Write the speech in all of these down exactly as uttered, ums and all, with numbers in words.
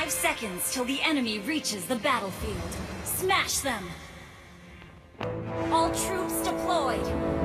Five seconds till the enemy reaches the battlefield. Smash them! All troops deployed!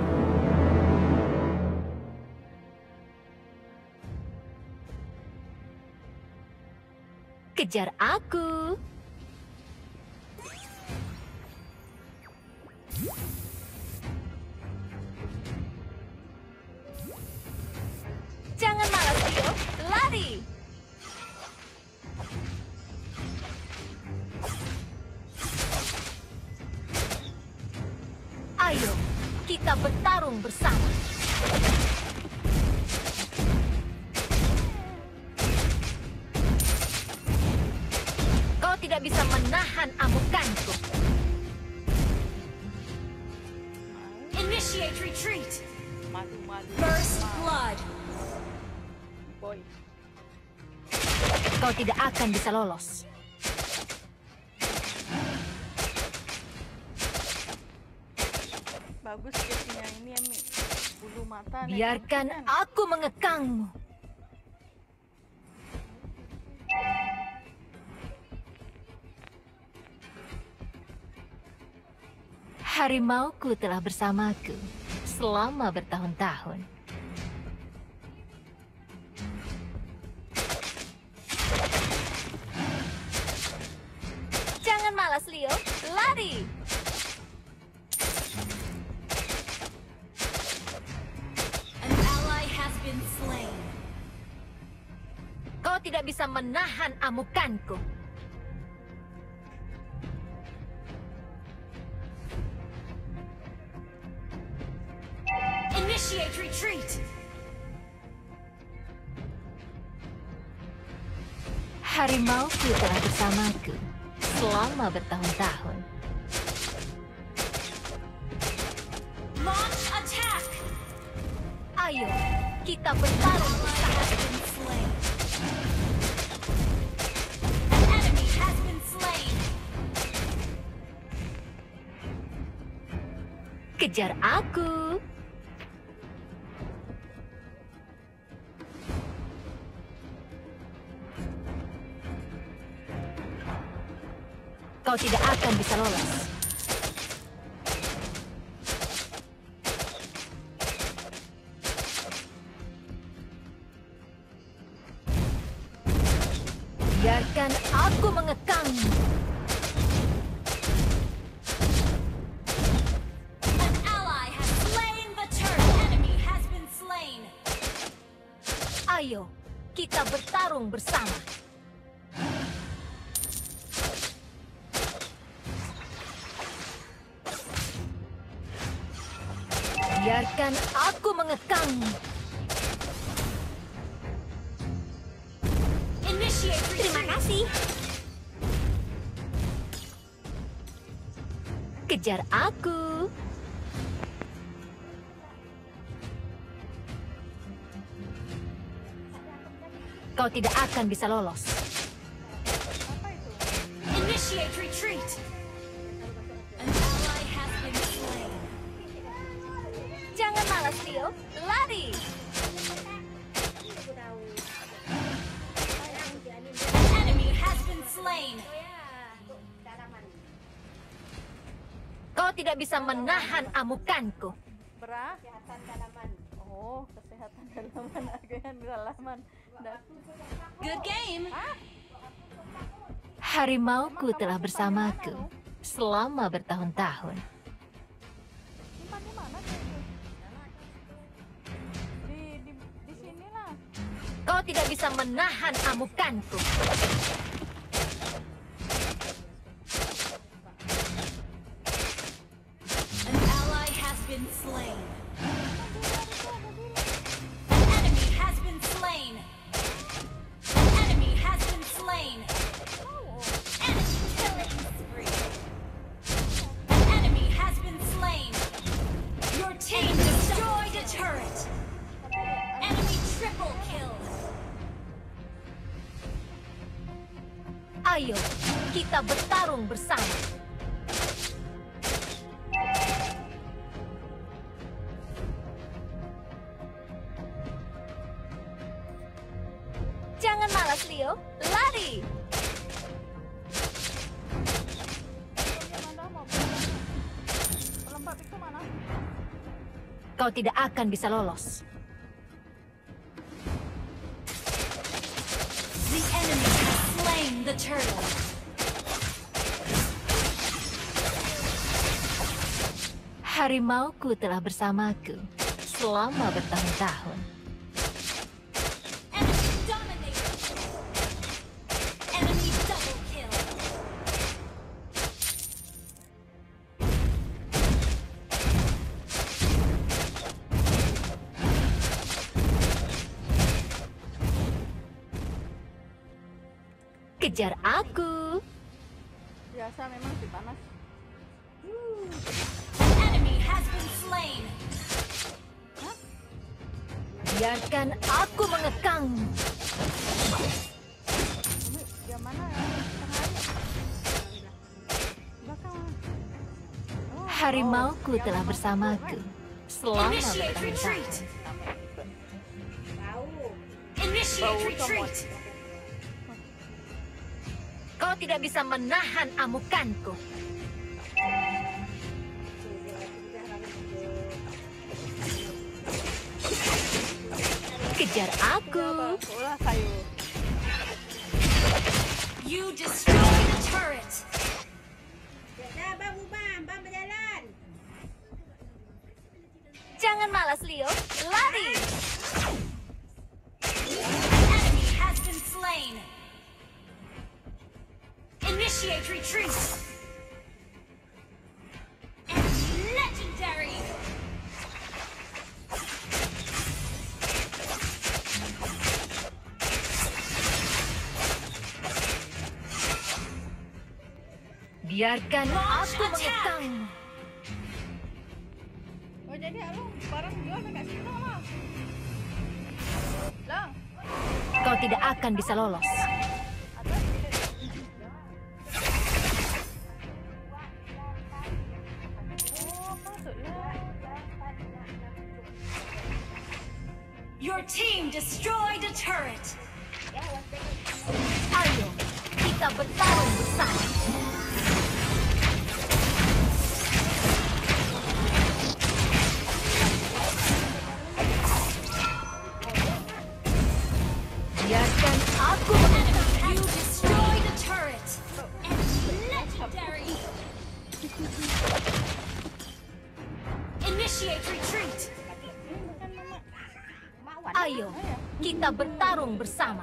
Kejar aku! Jangan malas, Tio. Lari! Ayo, kita bertarung bersama. Kau tidak bisa menahan amukanku. Initiate retreat! Madu, madu. First blood! Boy. Kau tidak akan bisa lolos. Bagus skillnya ini ya, Mi. Bulu mata. nih, Biarkan kan? aku mengekangmu. Harimauku telah bersamaku selama bertahun-tahun. Jangan malas, Leo. Lari! An ally has been slain. Kau tidak bisa menahan amukanku. Initiate retreat! Harimauku telah bersamaku selama bertahun-tahun. Launch attack! Ayo, kita bertarung Ally bersama. has been slain. An enemy has been slain. Kejar aku. Kau tidak akan bisa lolos. Biarkan aku mengekangmu. An ally has slain the turret. Enemy has been slain. Ayo, kita bertarung bersama. Biarkan aku mengekangmu. Initiate retreat. Terima kasih. Kejar aku. Kau tidak akan bisa lolos. Initiate retreat. An ally has been slain. Jangan malas, Leo. Lari. An enemy has been slain. Kau tidak bisa menahan amukanku. Berah? Kesehatan dalaman. Oh, kesehatan dalaman. Aku yang dalaman. Dah. Good game. Harimauku telah bersamaku selama bertahun-tahun. Simpan di mana tuh? Di di di sinilah. Kau tidak bisa menahan amukanku. An ally has been slain. An enemy has been slain. An enemy has been slain. Enemy killing spree. An enemy has been slain. Your team destroyed a turret. Enemy triple kill. Ayo, kita bertarung bersama. Jangan malas, Leo. Lari! Mbak Pika mana? Kau tidak akan bisa lolos. The enemy has slain the turtle. Harimauku telah bersamaku selama bertahun-tahun. Enemy dominated. Enemy double kill. Kejar aku. Biasa memang sih panas. Enemy has been slain. Biarkan aku mengekang. Ini yang mana ya? Tengah aja. Belakang. Oh, Harimauku yang telah memang bersamaku selama Initiate bertahun-tahun. retreat. Initiate retreat. Kau tidak bisa menahan amukanku. Kejar aku. Ulah kayu. You destroy the turret. Dah, bang, bang, bang berjalan. Jangan malas, Leo. Lari. Enemy has been slain. Initiate retreat. Enemy legendary. Biarkan Launch aku attack. mengekang. Oh jadi lu barang jual dekat situ lah. Lah, Kau tidak akan bisa lolos. atas sini. Oh, maksudnya. Your team destroyed a turret. Ayo, kita bertarung bersama. Biarkan aku mengekang. You destroyed a turret. Enemy legendary. Initiate retreat. Ayo, kita bertarung bersama.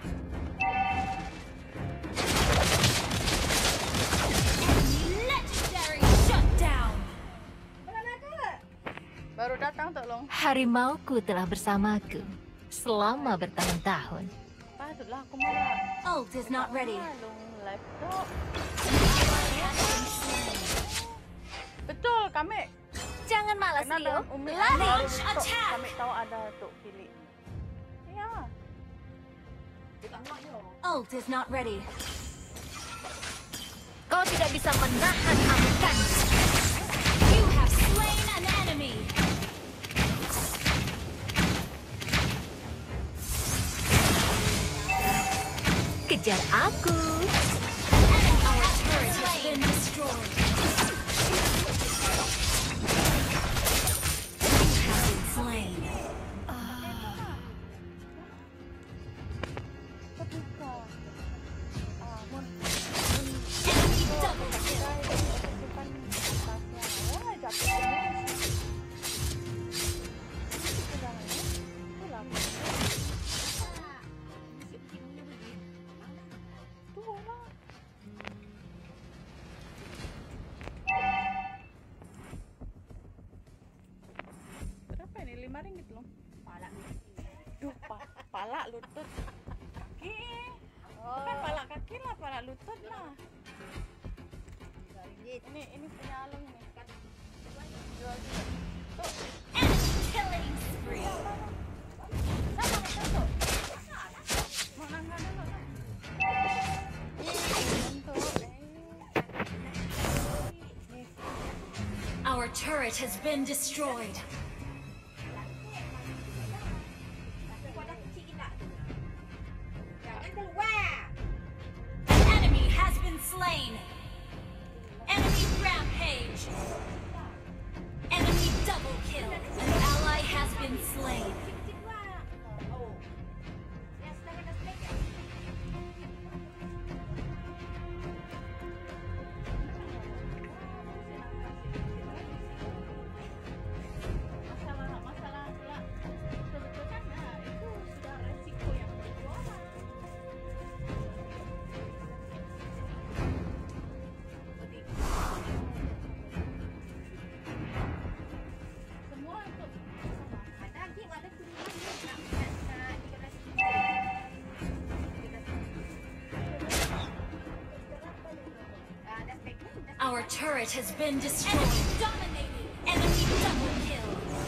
Enemy legendary. Shut down. Baru datang tolong. Harimauku telah bersamaku selama bertahun-tahun. Patutlah aku malah. Ult is not ready. Long laptop. Betul, kami. Jangan malas, Karena Leo. dalam umi Lari. baru Launch tok, attack. kami tahu ada tok pilih. Iya. Ult is not ready. Kau tidak bisa menahan amukan. You have slain an enemy. Kejar aku. Our turret has been destroyed. You have been slain. Ketika ah, mun Enemy double kill. simpan atasnya. Wah, jatuh ini. Jangan ya. Itulah. Tuh lah. Berapa ini? Lima ringgit loh. Duh, pa pala lutut kaki. Bukan pala kaki lah, pala lutut lah. Ini ini punya Alung nih. Jual juga. Tuh, Enemy killing spree. sama kita tuh. Mau nangka dulu. Ih, untuk. Eh. Our turret has been destroyed. Jangan keluar. An enemy has been slain. Enemy rampage. Our turret has been destroyed. Enemy dominating. Enemy double kill.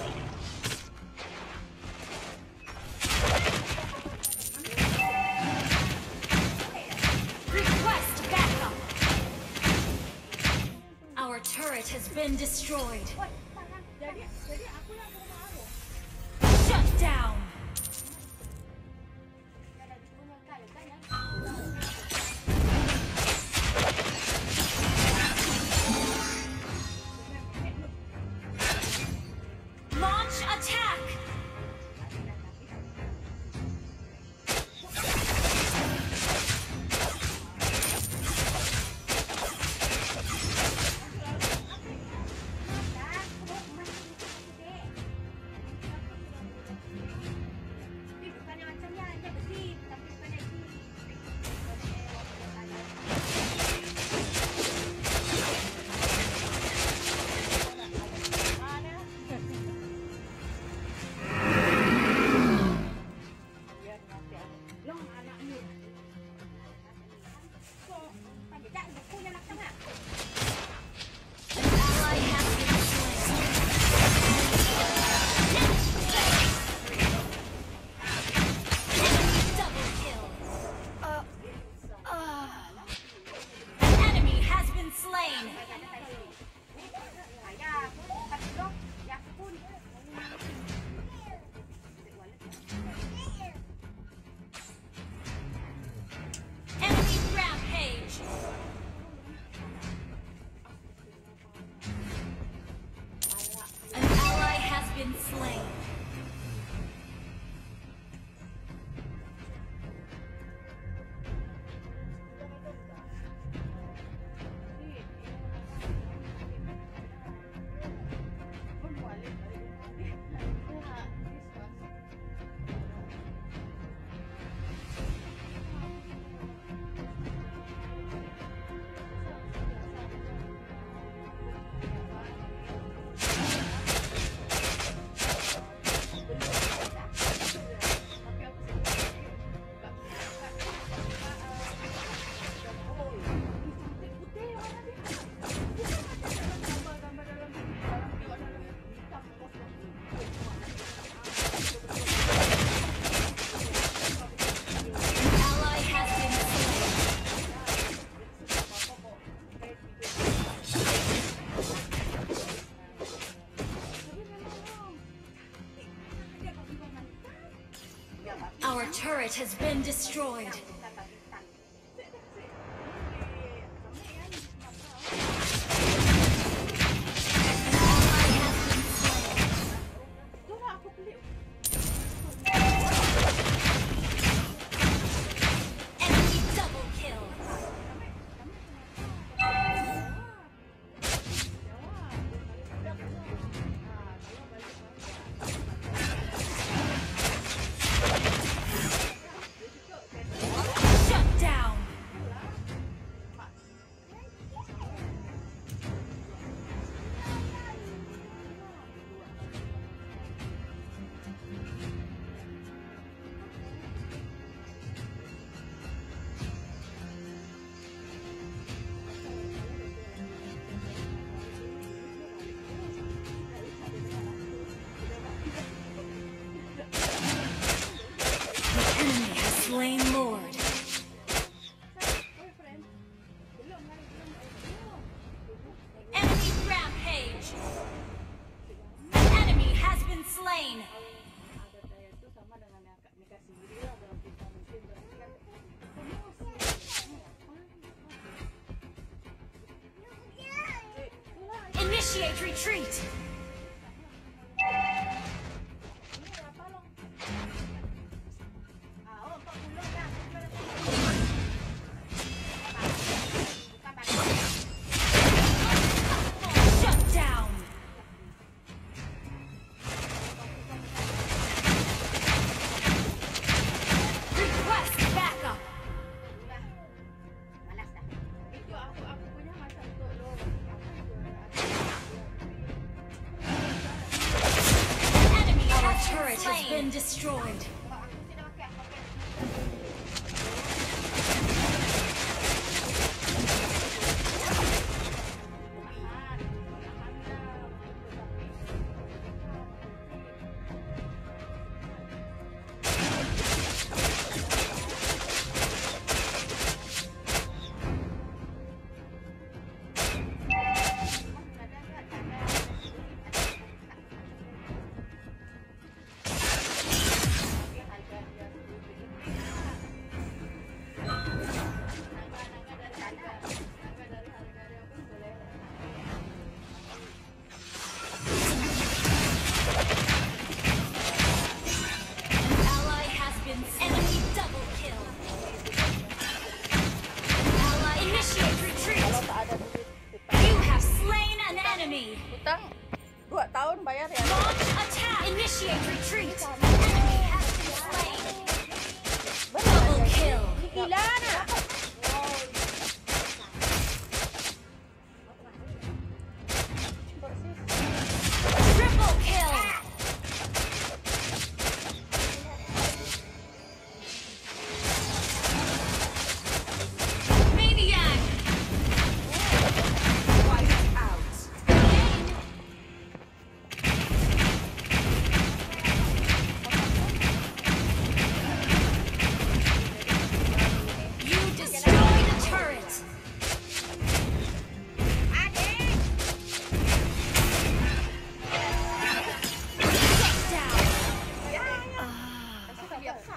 Request backup. Our turret has been destroyed. Jadi, jadi aku yang bermalu. Shut down. Launch attack. Tapi bukannya macamnya, dia besi, tapi bukannya besi. Long anak ni. So, pagi tak bukunya nak tengah. An ally has been slain. Enemy double kill. An enemy has been slain. Ayah, tapi long, ya pun. Enemy rampage. An ally has been slain. An ally has been slain. Our turret has been destroyed. An ally has been slain. Enemy double kill. Shut down. The enemy has slain Lord. Enemy rampage. An enemy has been slain. Initiate retreat. Shut down. Request backup. Malas dah. Itu aku aku punya macam tu long.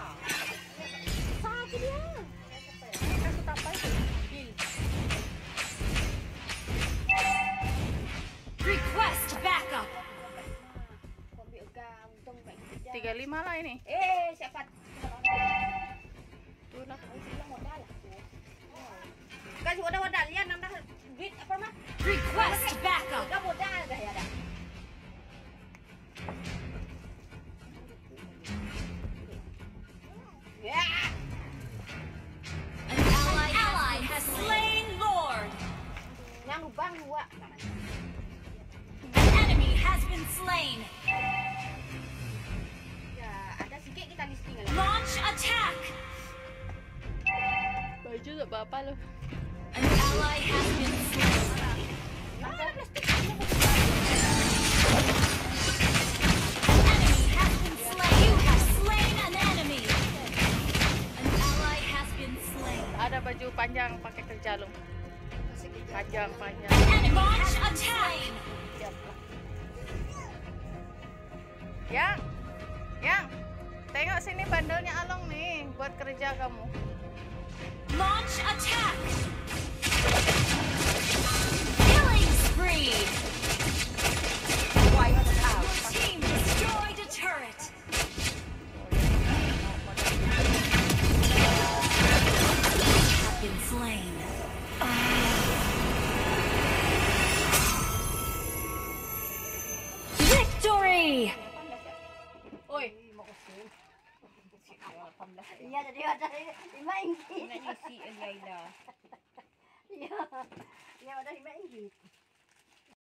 Sakit dia. Kasih tapai tu. Heal. Request backup. Kau ambil gam, untung baik kita. tiga puluh lima lah ini. Eh, siapa? Tu lah. Silang modal lah. Kasih modal-modal ya, nambah duit apa mah? Request backup. Enggak modal dah ya dah. Ya. An ally, ally has slain Lord. Yang lubang dua. An enemy has been slain. Ya, ada sikit kita listing lah. Launch attack. Baju tak apa-apa loh. An ally has been slain. Ada plastik. Enemy has been slain. You have slain an enemy. An ally has been slain. Ada baju panjang pakai kerja loh. Panjang panjang. Enemy launch attack. Yang, yang, tengok sini bandelnya Along nih buat kerja kamu. Launch attack. Killing spree. Your team destroyed a turret. Have been slain. Victory! Oi, Iya, jadi ada lima inggit. nak isi Laila. Iya. Iya, ada lima inggit.